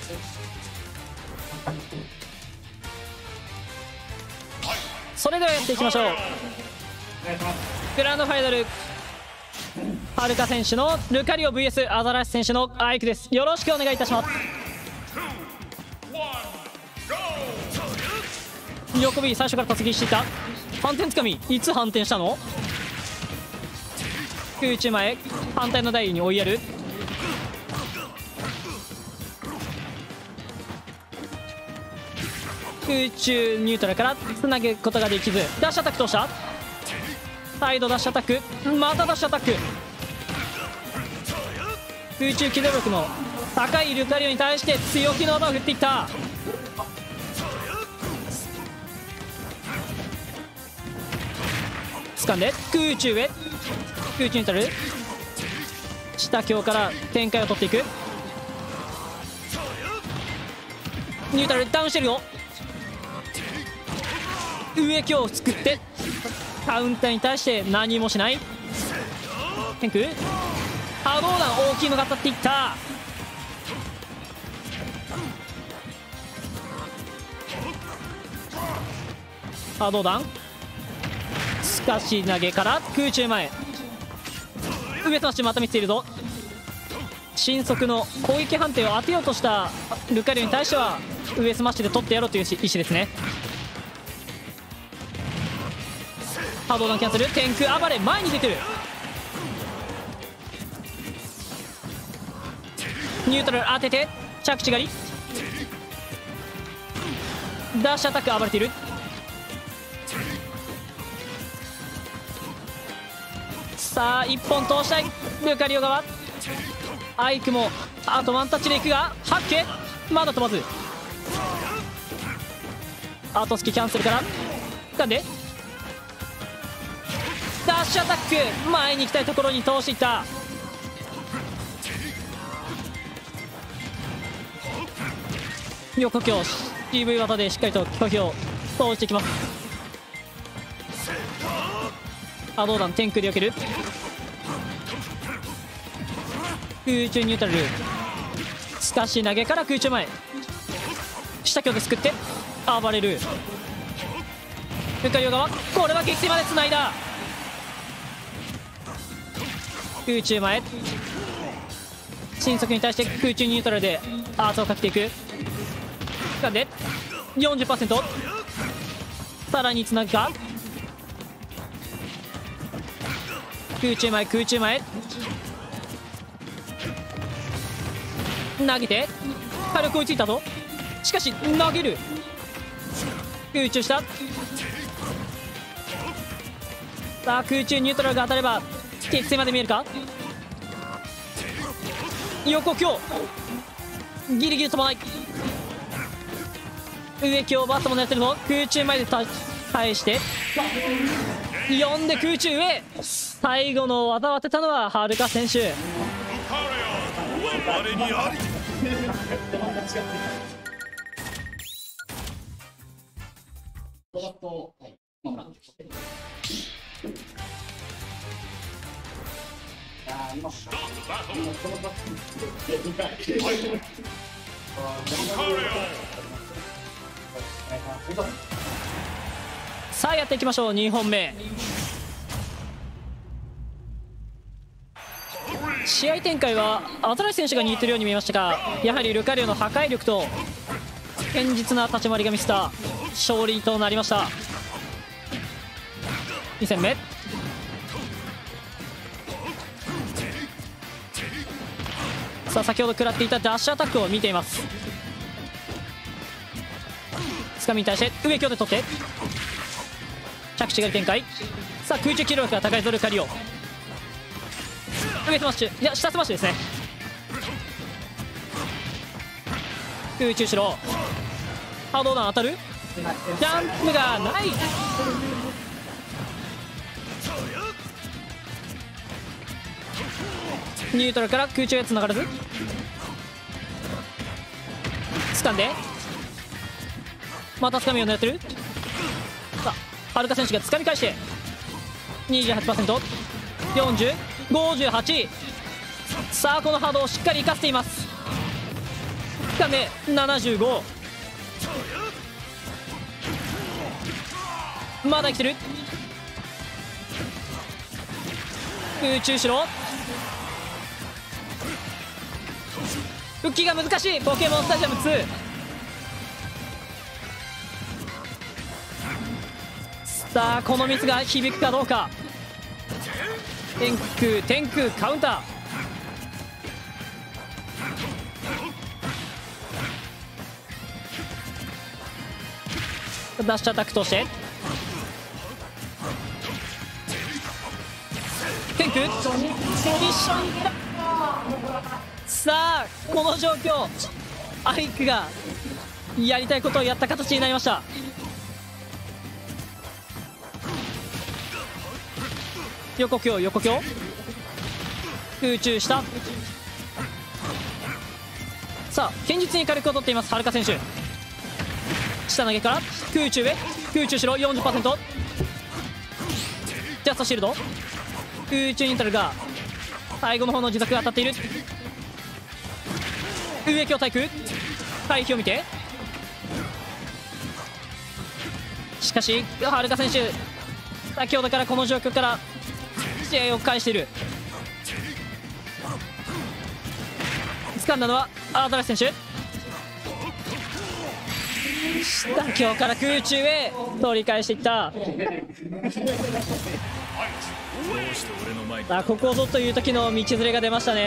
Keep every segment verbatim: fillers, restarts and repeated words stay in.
それではやっていきましょう。グランドファイナル、はるか選手のルカリオ ブイエス アザラシ選手のアイクです。よろしくお願いいたします。横 B 最初から突撃していた。反転つかみ、いつ反転したの？空中前、反対の台に追いやる。空中ニュートラルからつなげることができず、ダッシュアタック通した。サイドダッシュアタック、またダッシュアタック。空中機動力の高いルカリオに対して強気の技を振っていった。掴んで空中へ、空中ニュートラル、下強から展開を取っていく。ニュートラルダウンしてるよ。上強を作ってカウンターに対して何もしない。天空波動弾、大きいのが当たっていった。波動弾、すかし投げから空中前、上と足また見つけるぞ。新速の攻撃判定を当てようとしたルカリオに対しては上スマッシュで取ってやろうという意思ですね。波動弾キャンセル、天空暴れ、前に出てる。ニュートラル当てて着地狩り、ダッシュアタック、暴れている。さあいっぽん通したいルカリオ側。アイクもあとワンタッチでいくが、ハッケまだ飛ばず。後付きキャンセルから掴んでダッシュアタック、前に行きたいところに通していった。横強 シーブイ 技でしっかりと拒否を通していきます。波動弾天空で避ける。空中ニュートラル、すかし投げから空中前、下強ですくって暴れる。ルカリオ側、これは激戦までつないだ。空中前、新速に対して空中ニュートラルでアーツをかけていく。掴んで よんじゅっパーセント、 さらにつなぐか。空中前、空中前投げて火力追いついたぞ。しかし投げる、空中した。さあ空中ニュートラルが当たれば決戦まで見えるか。横強ギリギリ飛ばない。上強バットもやってるの。空中前で返してよんで空中上、最後の技を当てたのははるか選手。さあやっていきましょう。にほんめ、試合展開はアザラシ選手が握っているように見えましたが、やはりルカリオの破壊力と堅実な立ち回りが見せた勝利となりました。に戦目、さあ先ほど食らっていたダッシュアタックを見ています。つかみに対して上強で取って着地が展開。さあ空中機動力が高いぞルカリオ。上スマッシュ、いや下スマッシュですね。空中後ろ、波動弾当たる。ジャンプがない。ニュートラルから空中へつながらず、掴んでまたつかみを狙ってる。さあはるか選手がつかみ返して にじゅうはちパーセント、よんじゅう、ごじゅうはち。さあこの波動をしっかり生かしています。 掴んでななじゅうご、まだ生きてる。空中後ろ復帰が難しい。ポケモンスタジアムツー。さあこのミスが響くかどうか。天空天空カウンター、ダッシュアタック通して天空ポジションだ。さあこの状況、アイクがやりたいことをやった形になりました。横強横強空中下。さあ堅実に火力を取っていますはるか選手。下投げから空中へ、空中後ろ よんじゅっパーセント。 ジャストシールド、空中ニュートラルが最後の方の自作が当たっている。上強対空回避を見て、しかしはるか選手先ほどからこの状況から試合を返している。掴んだのはアドラス選手。下強から空中へ取り返していった。あここぞという時の道連れが出ましたね。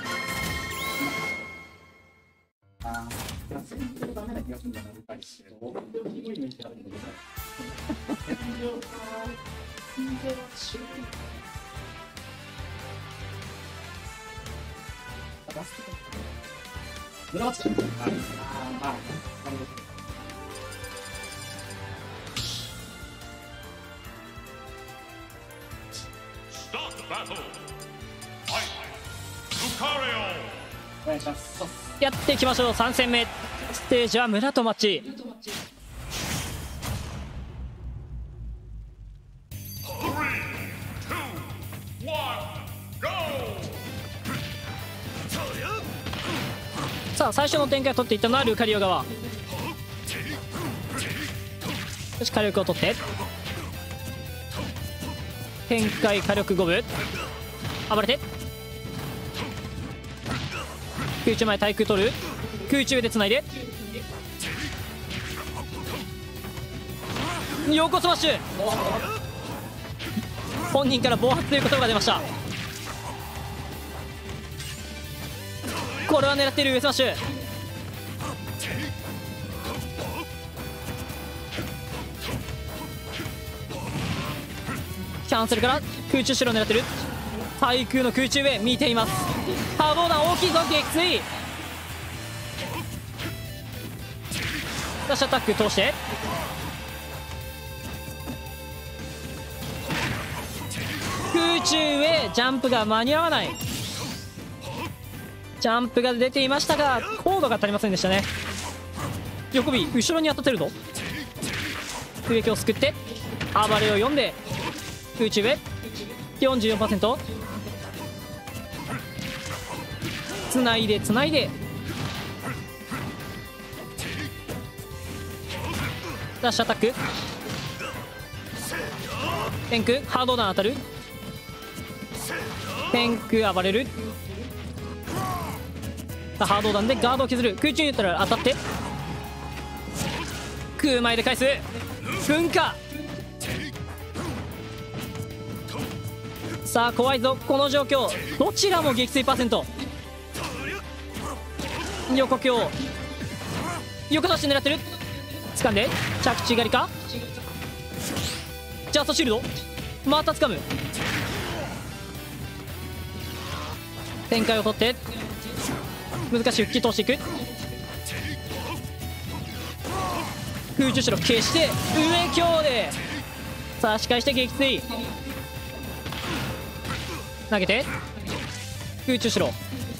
やっていきましょう。さん戦目ステージは村と町。さあ最初の展開を取っていったのはルカリオ側。よし火力を取って展開火力ごぶ暴れて空中前対空取る、空中でつないで横スマッシュ。本人から暴発という言葉が出ました。これは狙っている上スマッシュ。キャンセルから空中後ろを狙ってる。対空の空中へ見ています。波動弾大きいぞ撃墜。ダッシュアタック通して空中へジャンプが間に合わない。ジャンプが出ていましたが高度が足りませんでしたね。横尾後ろに当たってるぞ。植木をすくって暴れを読んで空中へ よんじゅうよんパーセント。 つないでつないでダッシュアタック天空ハード弾当たる。天空暴れる。さあハード弾でガードを削る。空中に言ったら当たって空前で返す。噴火。さあ怖いぞこの状況。どちらも撃墜パーセント。横強横出し狙ってる。掴んで着地狩りか。ジャストシールドまた掴む。展開を取って難しい復帰通していく。空中後ろ消して上強で差し返して撃墜。投げて空中後ろ。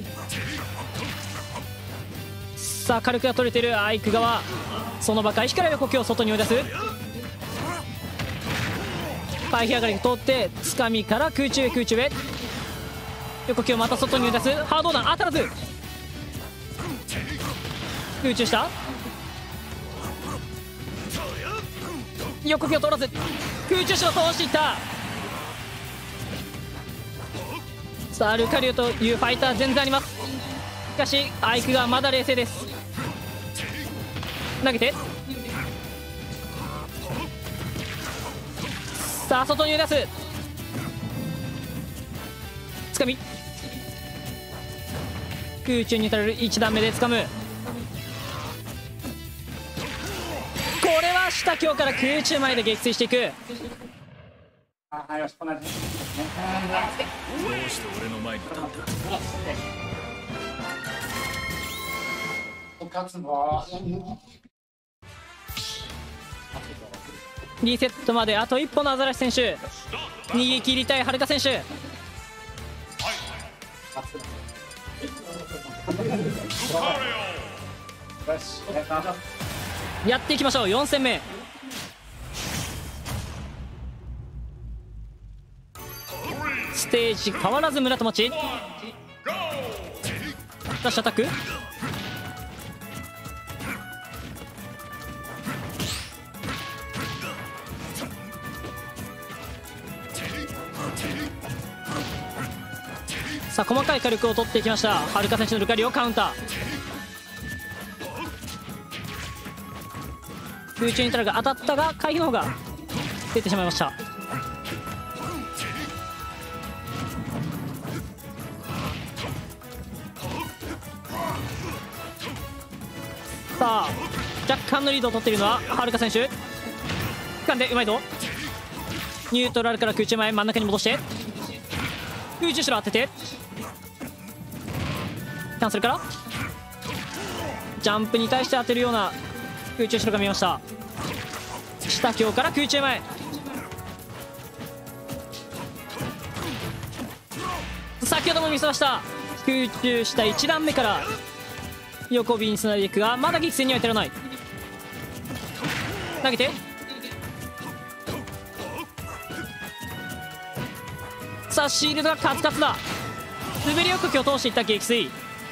さあ火力が取れているアイク側。その場回避から横強を外に追い出す。回避上がりを通ってつかみから空中へ空中へ横強また外に追い出す。ハード弾当たらず。 空中した横木を通らず空中手を通していった。さあルカリオというファイター全然あります。しかしアイクがまだ冷静です。投げて、さあ外に出す、つかみ空中ニュートラルいち段目でつかむ。これは下強から空中前で撃墜していく。 あ、よし、同じ。どうして俺の前に立った？勝つぞ。 リセットまであと一歩のアザラシ選手、逃げ切りたいはるか選手。やっていきましょう。よん戦目。ステージ変わらず村と町。ダッシュアタック、さあ細かい火力を取っていきました。はるか選手のルカリオカウンター、空中ニュートラルが当たったが回避の方が出てしまいました。さあ若干のリードを取っているのははるか選手。掴んでうまいぞ。ニュートラルから空中前真ん中に戻して空中後ろ当ててキャンセルからジャンプに対して当てるような空中後ろが見えました。下強から空中前、先ほども見せました空中下いち段目から横ビにつないでいくがまだ激戦には至らない。投げて、さあシールドがカツカツだ。滑りよく気を通していった撃墜。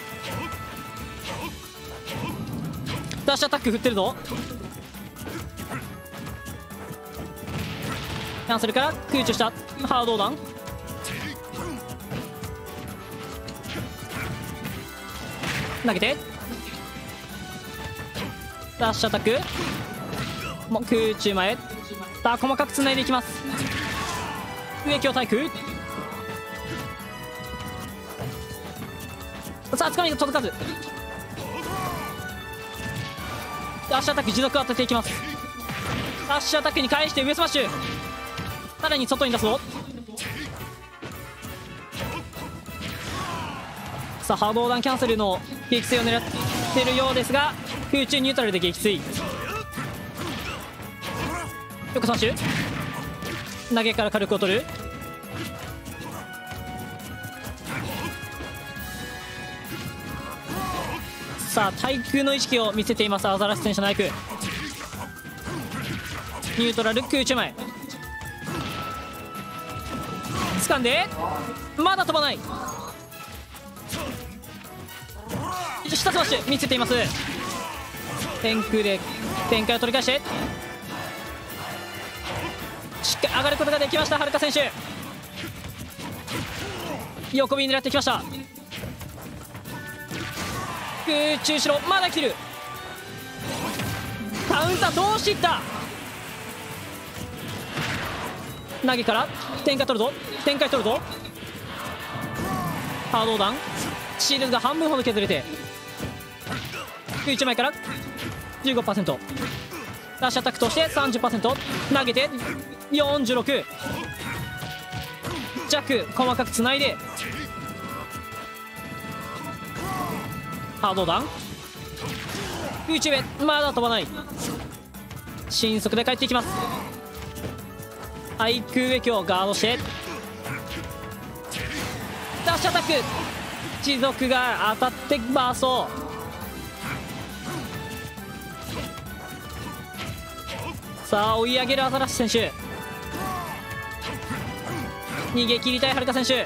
ダッシュアタック振ってるぞ。キャンセルから空中したハード弾、投げてダッシュアタック、もう空中前、さあ細かくつないでいきます。上強対空、さあつかみが届かずダッシュアタック持続当てていきます。ダッシュアタックに返して上スマッシュ、さらに外に出すぞ。さあ波動弾キャンセルの撃墜を狙っているようですが空中ニュートラルで撃墜。横スマッシュ、投げから火力を取る。さあ対空の意識を見せていますアザラシ選手のナイフ。ニュートラル空中前掴んでまだ飛ばない。下スマッシュ見せています。天空で展開を取り返してしっかり上がることができましたはるか選手。横ビに狙ってきました。空中後ろまだ来てる。カウンター通していった。投げから展開取るぞ、展開取るぞ。ハード弾シールドが半分ほど削れて空中前から じゅうごパーセント ダッシュアタックとして さんじゅっパーセント 投げてよんじゅうろく弱細かくつないでハード弾空中へまだ飛ばない。新速で帰っていきます。対空上強ガードしてダッシュアタック持続が当たってバースト。さあ追い上げるアザラシ選手、逃げ切りたいはるか選手。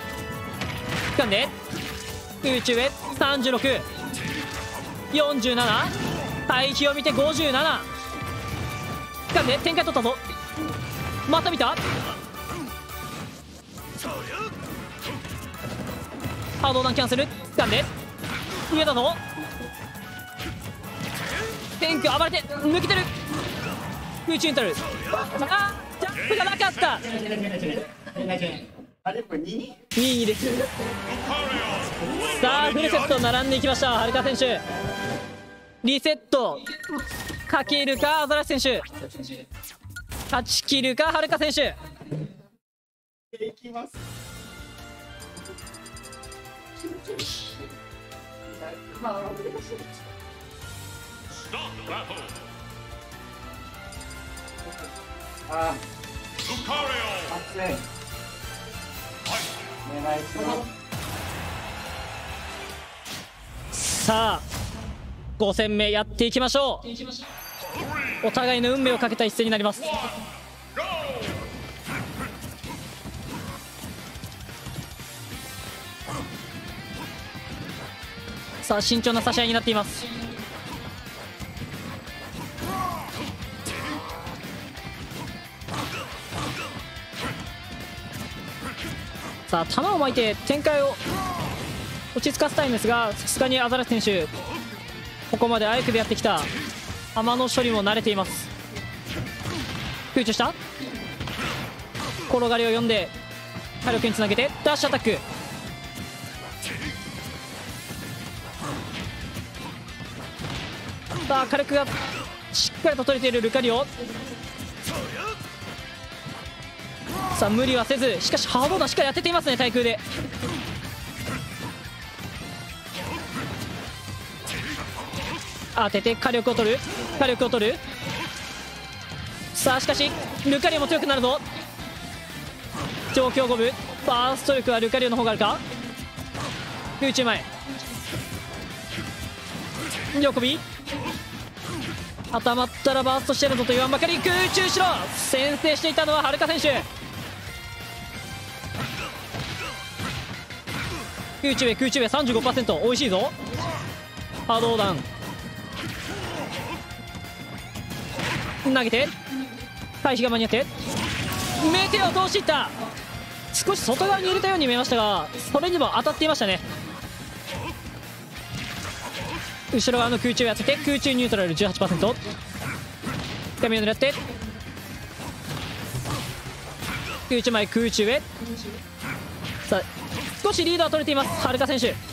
掴んで空中へさんじゅうろく、よんじゅうなな、 配球を見てごじゅうなな。掴んで展開取ったぞ。また見た。ハード弾キャンセル。掴んで上だぞ。天空暴れて抜けてる。空中インタル。あジャンプがなかった。 あれこれに？ にいにです。さあフルセット並んでいきました。はるか選手リセットかけるか。アザラシ選手勝ちきるか。はるか選手いきます。ああ、熱い。お願いします。 さあご戦目やっていきましょう。お互いの運命をかけた一戦になります。さあ慎重な差し合いになっています。さあ球を巻いて展開を落ち着かせたいんですが、さすがにアザラシ選手ここまであえてでやってきた球の処理も慣れています。空中した転がりを読んで火力につなげてダッシュアタック。さあ火力がしっかりと取れているルカリオ。さあ無理はせず、しかしハード弾しっかり当てていますね。対空で当てて火力を取る。火力を取る。さあしかしルカリオも強くなるぞ。状況五分。ファースト力はルカリオの方があるか。空中前横ビ固まったらバーストしてるぞと言わんばかり。空中しろ。先制していたのははるか選手。空中へ空中へ さんじゅうごパーセント おいしいぞ。波動弾投げて回避が間に合ってメテオを通していった。少し外側に入れたように見えましたが、それにも当たっていましたね。後ろ側の空中をやってて空中ニュートラル じゅうはちパーセント。 画面を狙って空中前空中へ。さあ少しリードは取れています。はるか選手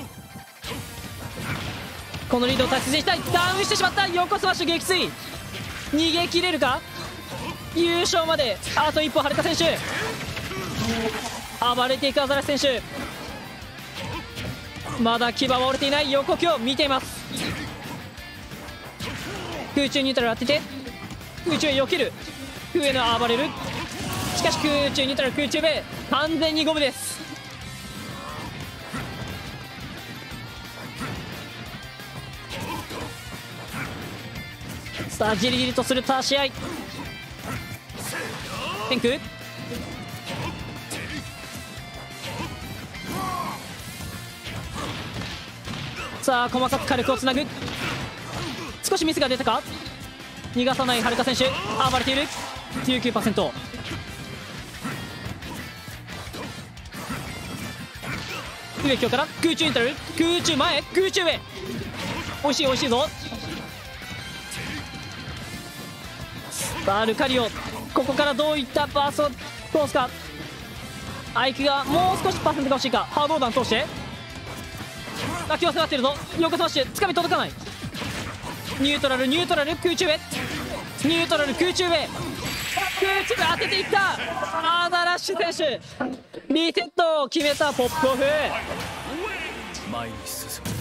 このリードを大切にしたい。ダウンしてしまった。横スマッシュ撃墜。逃げ切れるか。優勝まであと一歩。はるか選手暴れていく。アザラシ選手まだ牙は折れていない。横強見ています。空中ニュートラル当てて空中へ避ける。上の暴れる。しかし空中ニュートラル空中へ完全にゴムです。さあじりじりとする足し合い。天空さあ細かく火力をつなぐ。少しミスが出たか。逃がさないはるか選手暴れている。 きゅうじゅうきゅうパーセント。 上強から空中インタル空中前空中上。おいしいおいしいぞ。さあルカリオここからどういったバーストを通すか。アイクがもう少しパーセントが欲しいか。ハード弾通して泣きは迫っているぞ。横スマッシュつかみ届かない。ニュートラルニュートラル空中へニュートラル空中へ空中へ当てていった。アザラッシュ選手リセットを決めた。ポップオフ前に進む。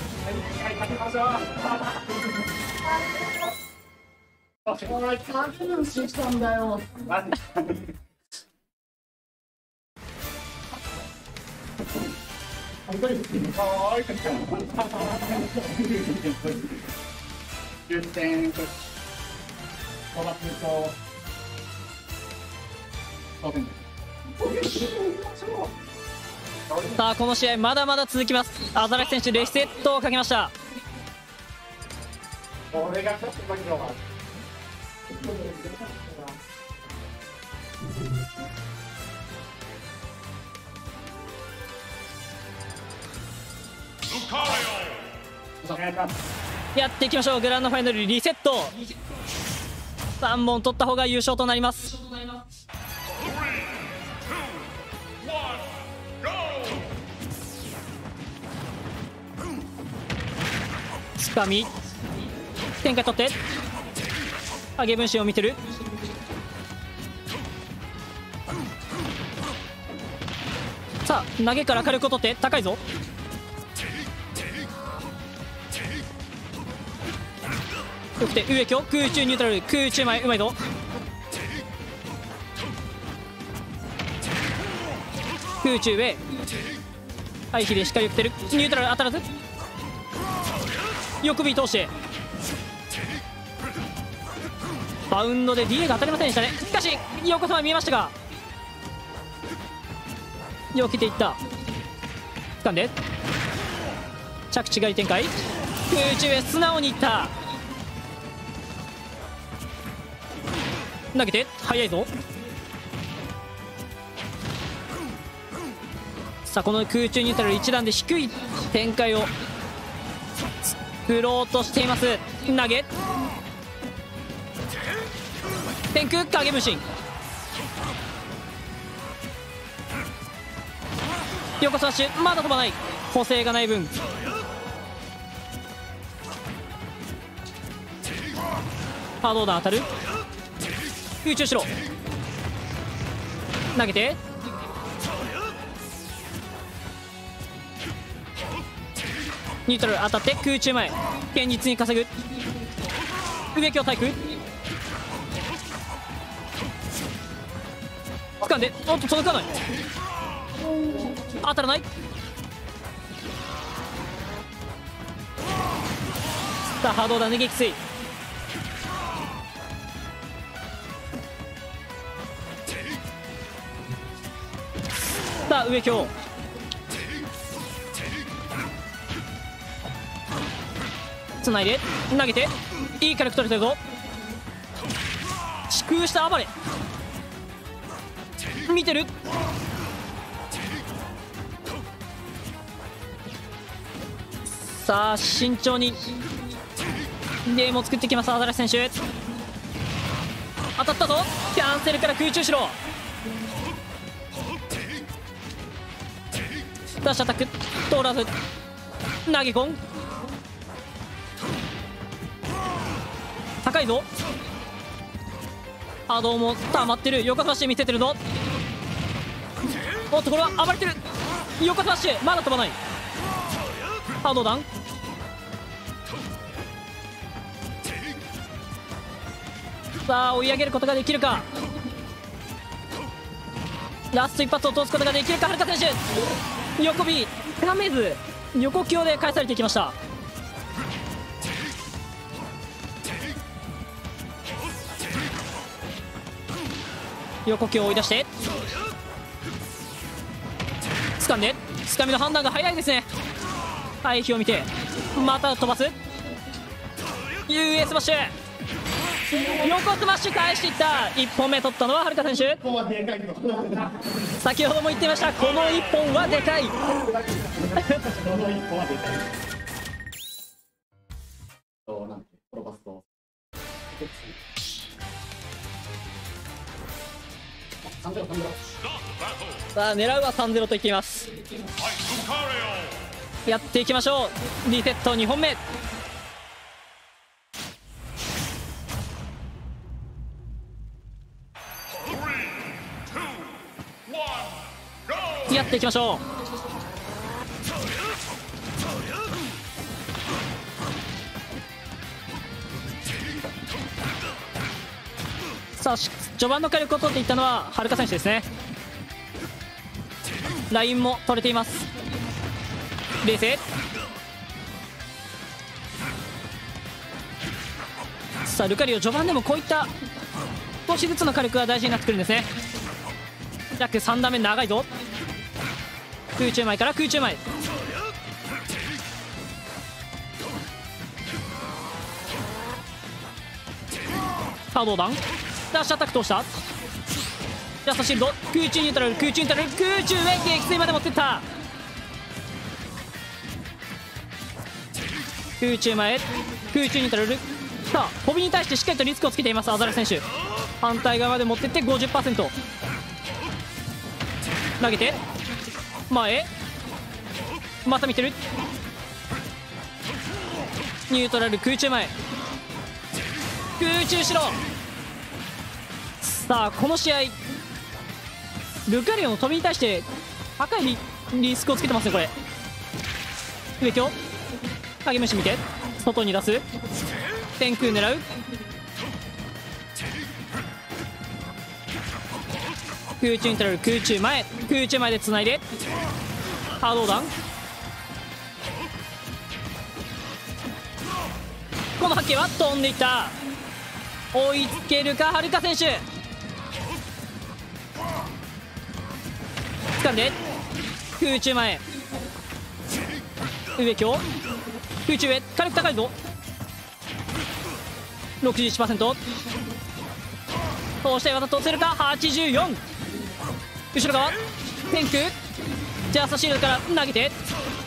お前影分身したんだよ。本当にかわいかった。じゅってん。トラップと。 さあこの試合まだまだ続きます。アザラシ選手レセットをかけました。 俺が勝った時はやっていきましょう。グランドファイナルリセットさんぼん取った方が優勝となります。つかみ展開取って上げ分身を見てる。さあ投げから火力を取って高いぞ。よくて植木を空中ニュートラル空中前うまいぞ。空中上回避でしっかりよくてる。ニュートラル当たらずよく首通してバウンドで ディーエー が当たりませんでしたね。しかし横様見えましたがよけていった。掴んで着地狩り展開空中へ素直にいった。投げて速いぞ。さあこの空中ニュートラル一段で低い展開を作ろうとしています。投げ天空影分身横スマッシュまだ飛ばない。補正がない分ハードオーダー当たる。空中しろ投げてニュートラル当たって空中前現実に稼ぐ植木を対空掴んでおっと届かない。当たらない。さあハードオーダー逃げきつい。さあ植木をつないで投げていい火力取れてるぞ。遅空した暴れ見てる。さあ慎重にゲームを作ってきますアザラシ選手。当たったぞ。キャンセルから空中しろダッシュアタック通らず投げ込ん高いぞ。波動も溜まってる。横スマッシュ見せてるぞ。おっとこれは暴れてる。横スマッシュまだ飛ばない。波動弾さあ追い上げることができるか。ラスト一発を通すことができるか。はるか選手横 B 掴めず横強で返されていきました。横強を追い出して掴んで掴みの判断が早いですね。回避を見てまた飛ばす ユーエー スマッシュ横スマッシュ返していった。いっぽんめ取ったのははるか選手。先ほども言っていましたこのいっぽんはでかいこの一本はでかい。そうなんてプロバスとさんゼロさんゼロ。 さあ狙うは さんゼロ といっています。やっていきましょう。リセットにほんめやっていきましょう。さあ序盤の火力を取っていったのははるか選手ですね。ラインも取れています。冷静さあルカリオ序盤でもこういった少しずつの火力が大事になってくるんですね。約さん段目長いぞ。空中前から空中前波動弾ダッシュアタック通した。ジャストシールド空中ニュートラル空中ニュートラル空中へ撃墜まで持ってった。空中前空中ニュートラル。さあ飛びに対してしっかりとリスクをつけていますアザレ選手。反対側まで持ってって ごじゅっパーセント 投げて前また見てる。ニュートラル空中前空中後ろ。さあこの試合ルカリオの飛びに対して高い リ, リスクをつけてますね。これ上京影虫見て外に出す天空狙う。空中に取られる空中前空中前でつないで波動弾。この波形は飛んでいった。追いつけるかはるか選手。掴んで空中前上京空中へ火力高いぞ ろくじゅういちパーセント 通してまた通せるかはちじゅうよん。後ろ側天空ジャストシールドから投げて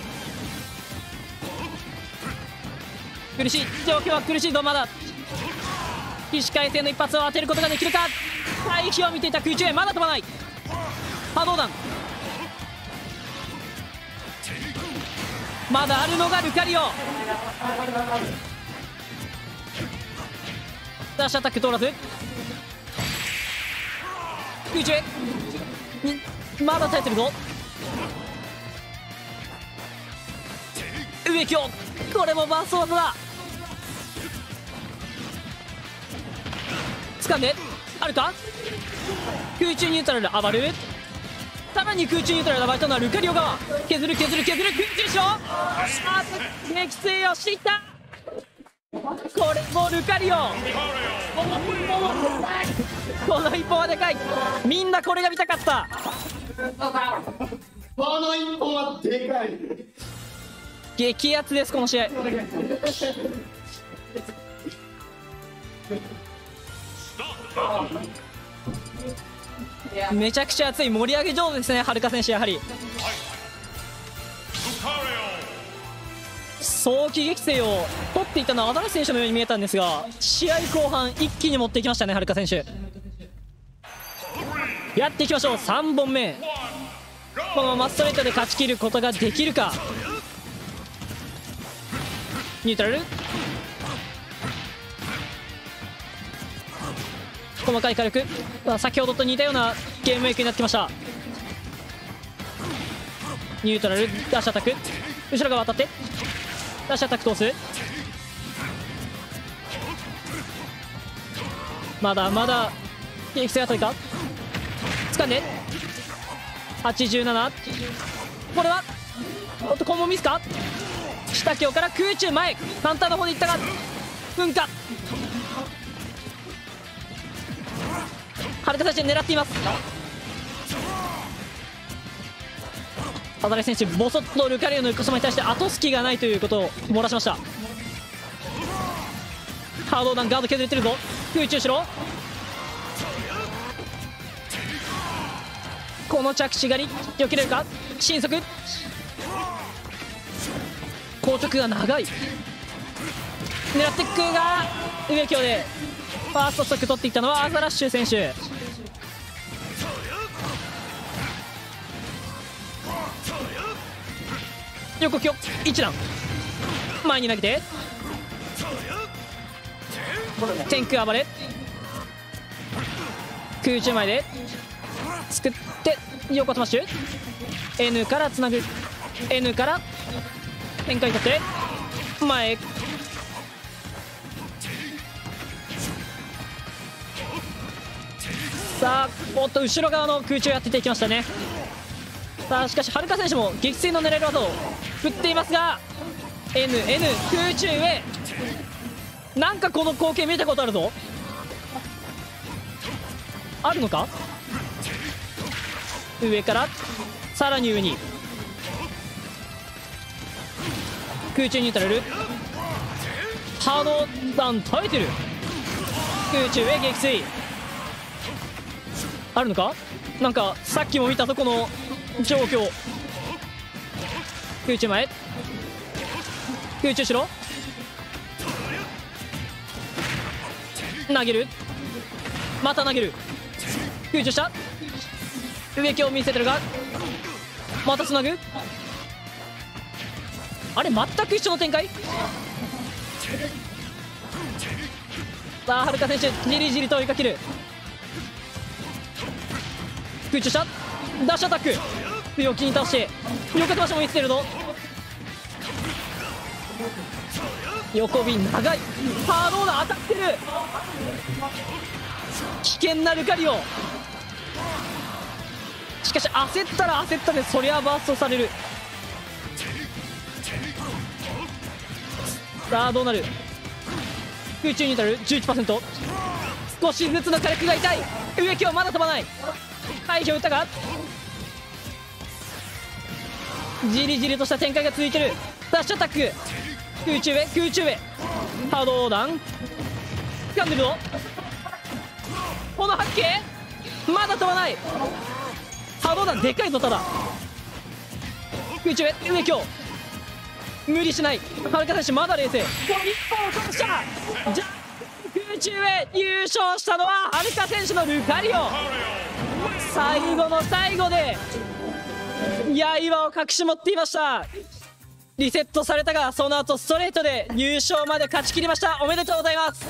苦しい状況は苦しいぞ。まだ起死回生の一発を当てることができるか。回避を見ていた空中へまだ飛ばない。波動弾まだあるのがルカリオ。ダッシュアタック通らず空中へまだ耐えてるぞ。上京これもバースト技だ。掴んであるか。空中ニュートラル暴る。さらに空中ニュートラル暴れたのはルカリオ側。削る削る削る空中賞撃墜をしていった。これもルカリオこの一本はでかい。みんなこれが見たかった。 この一本はでかい。 激アツですこの試合。めちゃくちゃ熱い。盛り上げ上手ですねはるか選手。やはり早期撃墜を取っていたのはアザレス選手のように見えたんですが、試合後半一気に持っていきましたねはるか選手。やっていきましょう。さんぼんめこのままストレートで勝ち切ることができるか。ニュートラル細かい火力、先ほどと似たようなゲームメイクになってきました。ニュートラルダッシュアタック後ろ側当たってダッシュアタック通す。まだまだ撃墜が遠いか。掴んではちじゅうなな。これはおっとコンボミスか。下京から空中前カウンターの方でいったが噴火。はるか選手狙っています。アザレ選手ボソッとルカリオの横島に対して後隙がないということを漏らしました。波動弾ガード削れてるぞ。空中後ろこの着地狩り避けれるか。新速硬直が長い。狙っていくが上京でファーストストック取っていったのはアザラッシュ選手。横京一段前に投げて天空暴れ空中前ですくって横スマッシュ N からつなぐ N から展開取って前さあおっと後ろ側の空中やってていきましたね。さあしかしはるか選手も撃墜の狙える技を振っていますが エヌエヌ 空中へなんかこの光景見たことあるぞ。あるのか。上からさらに上に空中ニュートラル波動弾耐えてる。 空中へ撃墜あるのか。なんかさっきも見たとこの状況。空中前、空中後ろ投げる、また投げる、空中下植木を見せてるが、またつなぐ。あれ全く一緒の展開。さあはるか選手じりじりと追いかける。空中下ダッシュアタック、強気に倒して横飛ばしも見せてるの。横ビン長い、ハードな当たってる。危険なルカリオ。しかし焦ったら焦ったでそりゃバーストされる。さあどうなる。空中ニュートラル じゅういちパーセント、 少しずつの火力が痛い。植木はまだ飛ばない。回避を打ったがじりじりとした展開が続いてる。ダッシュアタック、空中へ空中へ波動弾掴んでるぞ。この八景まだ飛ばない。波動弾でかいぞ。ただ空中へ植木を無理しない。はるか選手まだ冷静。一本落とした。じゃ空中へ優勝したのははるか選手のルカリオ。最後の最後で刃を隠し持っていました。リセットされたがその後ストレートで優勝まで勝ち切りました。おめでとうございます。